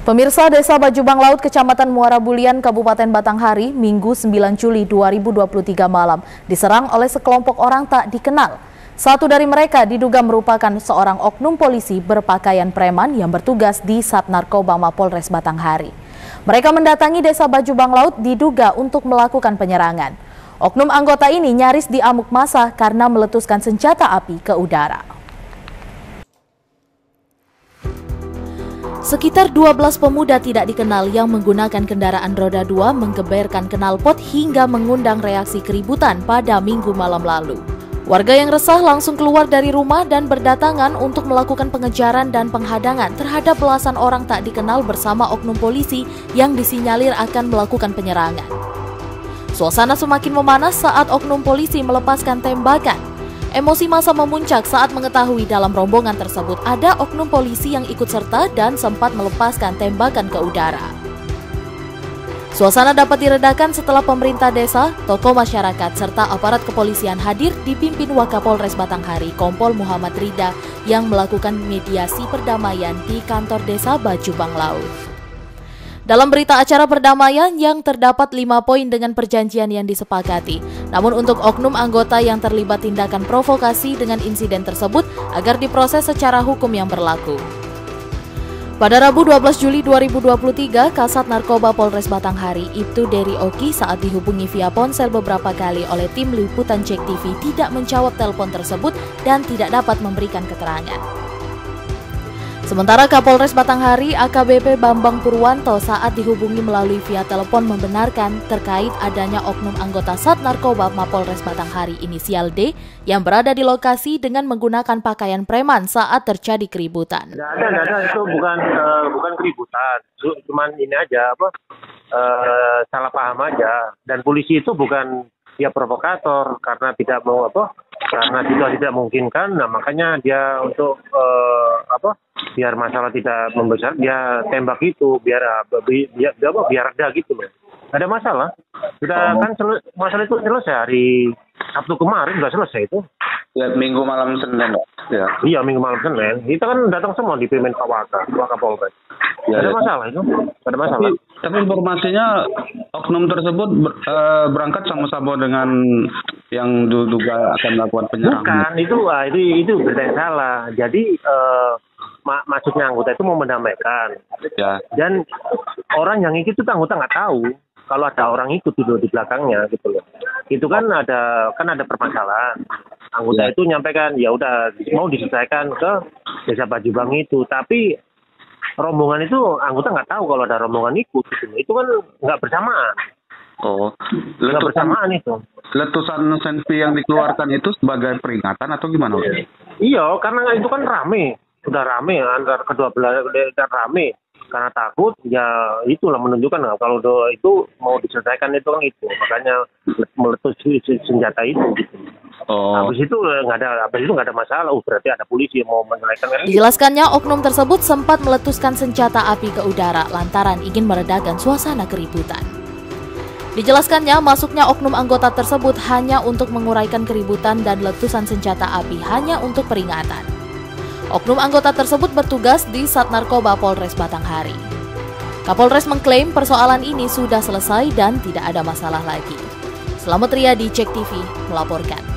Pemirsa, Desa Bajubang Laut, Kecamatan Muara Bulian, Kabupaten Batanghari, Minggu 9 Juli 2023 malam diserang oleh sekelompok orang tak dikenal. Satu dari mereka diduga merupakan seorang oknum polisi berpakaian preman yang bertugas di Sat Narkoba Mapolres Batanghari. Mereka mendatangi Desa Bajubang Laut diduga untuk melakukan penyerangan. Oknum anggota ini nyaris diamuk massa karena meletuskan senjata api ke udara. Sekitar 12 pemuda tidak dikenal yang menggunakan kendaraan roda 2 menggeberkan knalpot hingga mengundang reaksi keributan pada Minggu malam lalu. Warga yang resah langsung keluar dari rumah dan berdatangan untuk melakukan pengejaran dan penghadangan terhadap belasan orang tak dikenal bersama oknum polisi yang disinyalir akan melakukan penyerangan. Suasana semakin memanas saat oknum polisi melepaskan tembakan. Emosi massa memuncak saat mengetahui dalam rombongan tersebut ada oknum polisi yang ikut serta dan sempat melepaskan tembakan ke udara. Suasana dapat diredakan setelah pemerintah desa, tokoh masyarakat, serta aparat kepolisian hadir dipimpin Wakapolres Batanghari, Kompol Muhammad Rida, yang melakukan mediasi perdamaian di kantor desa Bajubang Laut. Dalam berita acara perdamaian yang terdapat 5 poin dengan perjanjian yang disepakati. Namun untuk oknum anggota yang terlibat tindakan provokasi dengan insiden tersebut agar diproses secara hukum yang berlaku. Pada Rabu 12 Juli 2023, Kasat Narkoba Polres Batanghari, Ibtu Dery Oki, saat dihubungi via ponsel beberapa kali oleh tim liputan Cek TV tidak menjawab telepon tersebut dan tidak dapat memberikan keterangan. Sementara Kapolres Batanghari AKBP Bambang Purwanto saat dihubungi melalui via telepon membenarkan terkait adanya oknum anggota Sat Narkoba Mapolres Batanghari inisial D yang berada di lokasi dengan menggunakan pakaian preman saat terjadi keributan. Nggak ada, itu bukan keributan, cuman ini aja salah paham aja. Dan polisi itu bukan dia provokator karena tidak mau karena situasi tidak memungkinkan. Nah makanya dia untuk biar masalah tidak membesar, dia tembak itu biar reda gitu loh. Ada masalah. Sudah kan masalah itu selesai hari Sabtu kemarin, sudah selesai itu. Ya, Minggu malam Senin ya. Iya, Minggu malam Senin. Kita kan datang semua di Pimen Wakapolres. Ya, ada masalah itu. Ada masalah. Tapi informasinya oknum tersebut berangkat sama-sama dengan yang diduga akan melakukan penyerangan. Bukan, itu berita yang salah. Jadi maksudnya anggota itu mau mendamaikan. Ya. Dan orang yang ikut itu anggota nggak tahu kalau ada orang ikut dulu di belakangnya gitu loh. Itu kan ada permasalahan. Anggota itu nyampaikan ya udah mau diselesaikan ke Desa Bajubang itu, tapi rombongan itu anggota nggak tahu kalau ada rombongan ikut gitu. Itu kan nggak bersamaan. Oh, nggak bersamaan itu. Letusan senpi yang dikeluarkan itu sebagai peringatan atau gimana? Iya, karena itu kan rame. Sudah rame antar kedua belah dan rame karena takut ya itulah menunjukkan kalau itu mau diselesaikan itu kan itu makanya meletus senjata itu gitu. Oh. Habis itu nggak ada masalah. Berarti ada polisi yang mau menyelesaikan. Dijelaskannya oknum tersebut sempat meletuskan senjata api ke udara lantaran ingin meredakan suasana keributan. Dijelaskannya masuknya oknum anggota tersebut hanya untuk menguraikan keributan dan letusan senjata api hanya untuk peringatan. Oknum anggota tersebut bertugas di Sat Narkoba Polres Batanghari. Kapolres mengklaim persoalan ini sudah selesai dan tidak ada masalah lagi. Selamat Riyadi, Cek TV melaporkan.